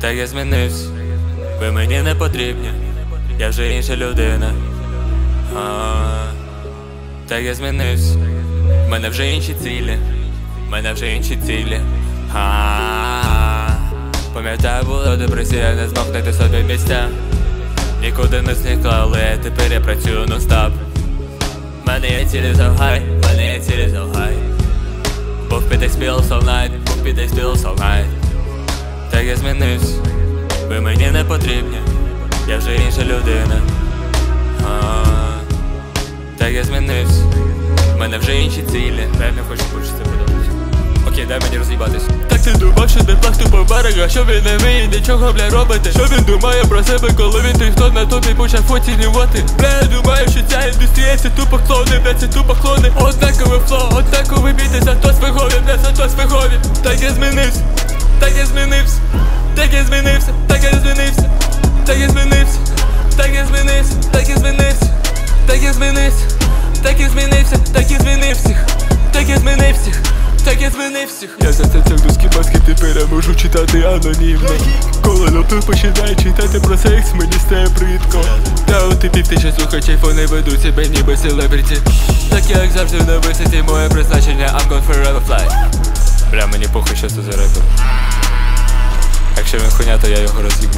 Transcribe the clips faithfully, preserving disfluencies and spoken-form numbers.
Так я змінився, ви мені не потрібні, я вже інша людина. А, так я змінився, в мене вже інші цілі, в мене вже інші цілі. А, пам'ятаю, була депресія, не змог знайти собі місця. Нікуди не зникла, але тепер я працюю нон-стоп. В мене є цілі завгай, в мене є цілі завгай. Бог піде спіл all night, Бог піде спіл all night. Так я змінився, ви мені не потрібні, я вже інша людина. А, так я змінився, в мене вже інші цілі. Дай не хочу почути це подобається. Окей, дай мені роз'їбатись. Так ти думав, що не пласту по берега, що він не вміє нічого, бля, робити. Що він думає про себе, коли він той, хто на тобі почав оцінювати. Бля, я думаю, що ця індустрія це тупо клони, бля, це тупо клони. Однакове фло, однаковий біти, зато свигові, бля, зато свигові. Так я змінився, так я змінився, так я змінився, так я змінився, так я змінився, так я змінився, так я змінився, так я змінився, так я змінився, так я змінився, так я змінився, так я змінився. Я за це цердуські маски тепер я можу читати анонімно. Коли лото починає читати про секс, мені стає бридко. Та у типів тисяча слухачів, вони ведуть себе ніби селебріті. Так я як завжди на висоті, моє призначення I'm gonna forever fly. Бля, мені похуй, що це за репер. Якщо він хуйня, то я його роз'їбу.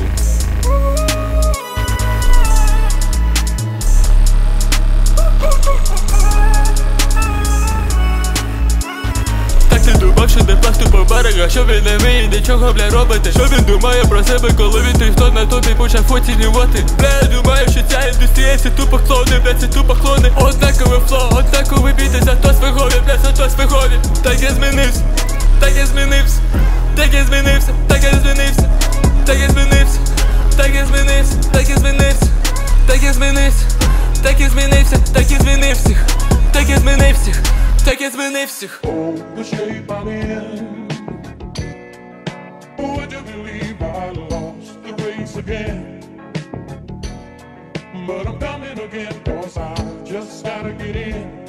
Так ти думав, що не пласту по берега, що він не вміє нічого, бля, робити. Що він думає про себе, коли він той, хто на тобі почав оцінювати. Бля, я думаю, що ця індустрія це тупо клони, бля, це тупо клони. Однакове фло, однаковий біти, зато свигові, бля, зато свигові. Так я змінився, так я змінився, так я змінився, так я змінився, так я змінився, так я змінився, так я змінився, так я змінився, так я змінився, так я змінився, так я змінився, так я змінився. Oh, the shape I'm in. Would you believe I lost the race again? But I'm coming again, cause I just gotta get in.